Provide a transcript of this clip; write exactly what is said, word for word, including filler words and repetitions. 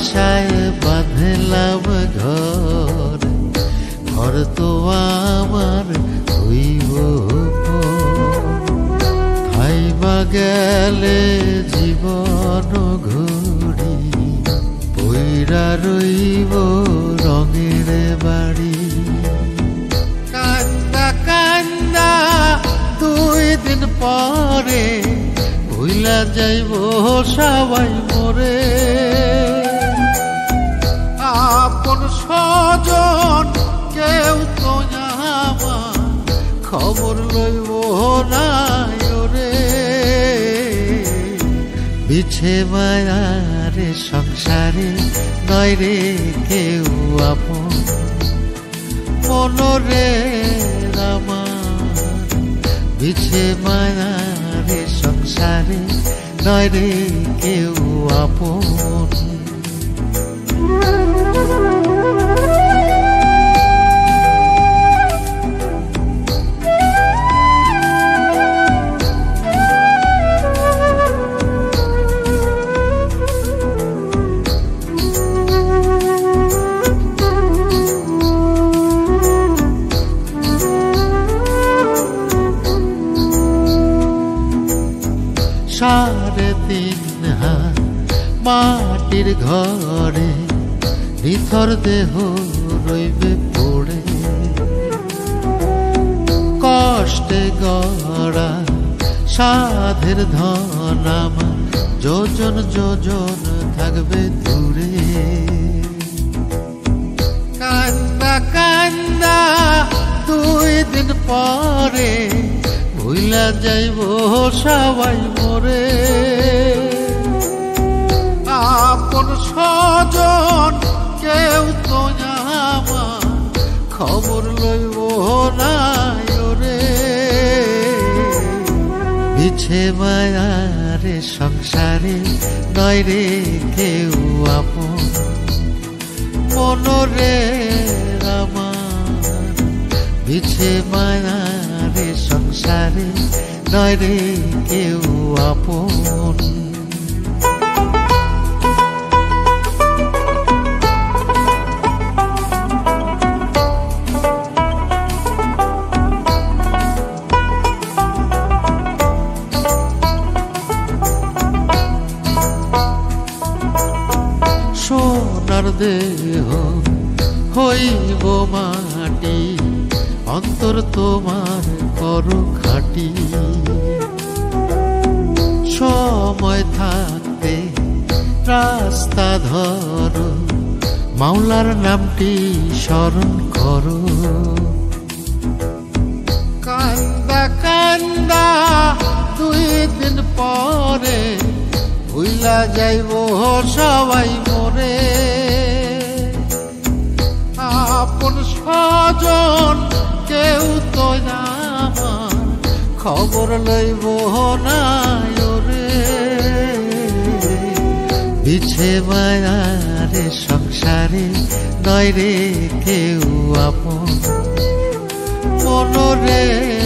আশায় বাঁধলাম ঘর, ঘর তো আমার হইব খাইবা গেলে জীবন ঘুরি, বইরা রইব রঙের বাড়ি। কান্দা কান্দা দুই দিন পরে ভুইলা যাইব সবাই মোরে, আপন স্বজন কেউ তো আমার খবর লইব না রে। বিছে মায়ারে সংসারে নয় রে কেউ আপন, মনরে আমার বিছে মায়ারে সংসারে নয় রে কেউ আপন। সাড়ে তিন হাত মাটির ঘরে নিথর দেহ রইবে পড়ে, কষ্টে গড়া সাধের ধন আমার যোজন যোজন থাকবে দূরে। কান্দা কান্দা দুই দিন পরে ভুইলা যাইব সবাই মোরে, আপন স্বজন কেউ তো আমার খবর লইব না রে। বিছে মায়ারে সংসারে নয় রে কেউ আপন, মনরে আমার বিছে মায়ারে সংসারে নয় রে কেউ আপন। সোনার দেহ হইব মাটি, অন্তর তোমার করো খাটি। সময় থাকতে রাস্তা ধরো, মাওলার নামটি স্মরণ করো। কান্দা কান্দা দুই দিন পরে ভুইলা যাইব সবাই মোরে, আপন স্বজন কেউ তো আমার খবর লইব না রে। বিছে মায়ারে সংসারে নয় রে কেউ আপন, মনরে